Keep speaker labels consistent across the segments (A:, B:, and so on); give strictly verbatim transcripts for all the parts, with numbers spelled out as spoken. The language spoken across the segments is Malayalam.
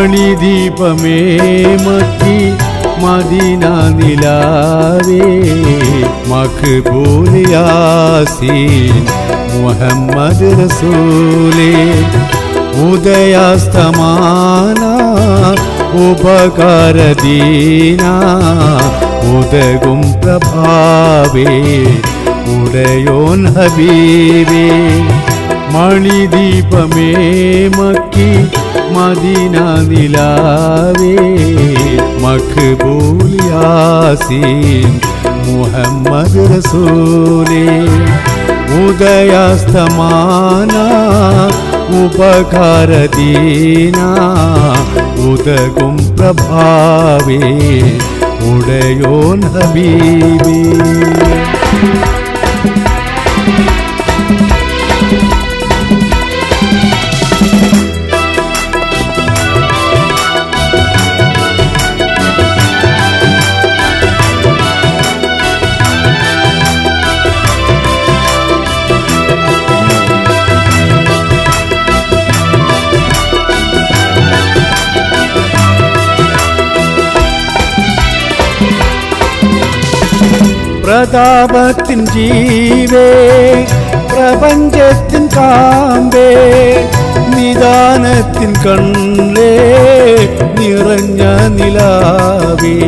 A: മണിദീപമേ മക്കി മദീന നിലാവേ മഖ്ബൂൽ യാസീൻ മുഹമ്മദ് റസൂലേ ഉദയാസ്തമാന ഉപകാരദീന ഉദകും പ്രഭാവേ ഉടയോൻ ഹബീബേ മണിദീപമേ മക്കി മദീന നിലാവേ മഖ്ബൂൽ യാസീൻ മുഹമ്മദ് റസൂലേ ഉദയാസ്തമാന ഉപകാരദീന ഉദകും പ്രഭാവേ ഉടയോൻ ഹബീബേ പ്രതാപത്തിൻ ജീവേ പ്രപഞ്ചത്തിൻ കാമ്പേ നിദാനത്തിൻ കണ്ണേ നിറഞ്ഞ നിലാവേ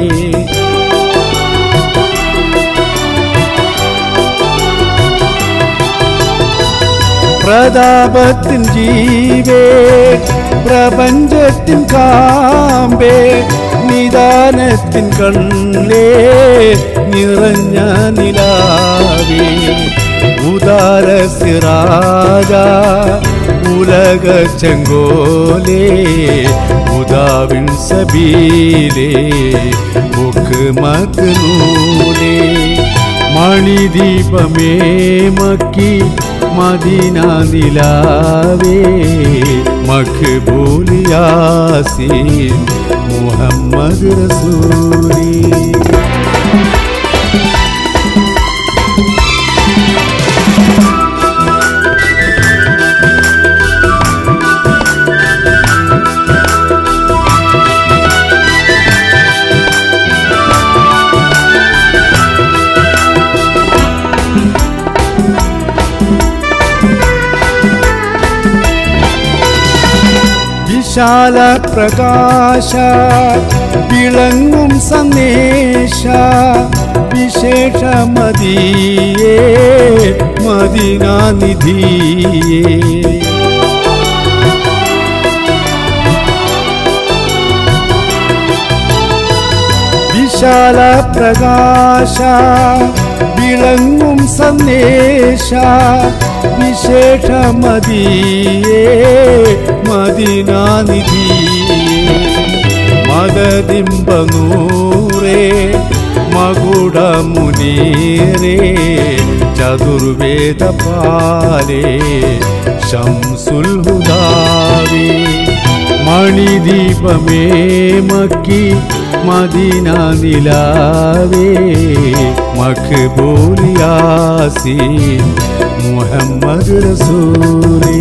A: പ്രതാപത്തിൻ ജീവേ പ്രപഞ്ചത്തിൻ കാമ്പേ നിദാനത്തിൻ കണ്ണേ നിറഞ്ഞ നിലാവേ ഉദാര സിറാജ ഉലക ചെങ്കോലേ ഉദാവിൻ സബീലേ മുഖ്മത് നൂലേ മണിദീപമേ മക്കി മദീന നിലാവേ മഖ്ബൂൽ യാസീൻ മുഹമ്മദ് റസൂലേ വിശാല പ്രകാശ വിളങ്ങും സന്ദേശ വിശേഷ മദിയേ മദീന നിധിയേ വിശാല പ്രകാശ വിളങ്ങും സന്ദേശ വിശേഷ മദിയേ മദീന നിധിയേ മദദിംബനൂരേ മകുട മുനീരേ ചതുർവേദ പാലേ ശംസുൽ ഹുദാവേ മണിദീപമേ മക്കി മദീന നിലാവേ മഖ്ബൂൽ യാസീൻ മുഹമ്മദ് റസൂലേ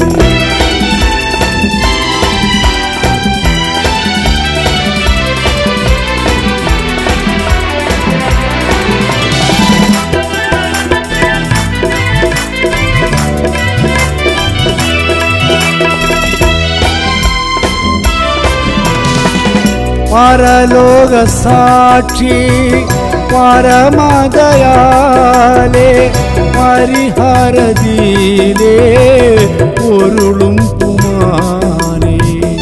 A: പരലോക സാക്ഷി പരമദയാലേ പരിഹരദീലേ പൊരുളും പുമാനേ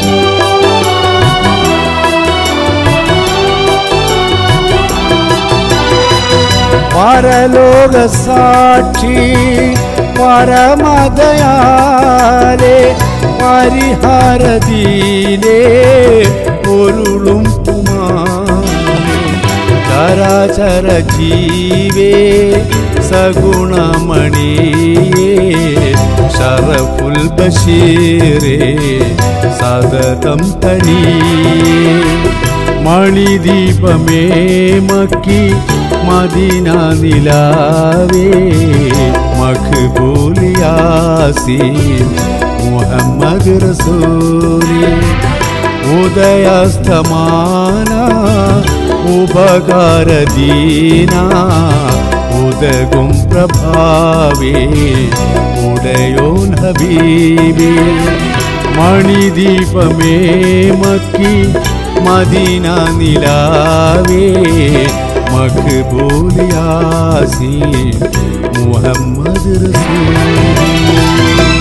A: പരലോക സാക്ഷി പരമദയാലേ പരിഹരദീലേ പൊരുളും പുമാനേ ചരാചര ജീവേ സഗുണമണിയേ ശറഫുൽ ബഷീരേ സതതം തണിയേ മണിദീപമേ മക്കി മദീന നിലാവേ മഖ്ബൂൽ യാസീൻ മുഹമ്മദ് റസൂലേ ഉദയാസ്തമാന ഉപകാരദീന ഉദകും പ്രഭാവേ ഉടയോൻ ഹബീബേ മണിദീപമേ മക്കി മദീന നിലാവേ മഖ്ബൂൽ യാസീൻ മുഹമ്മദ് റസൂൽ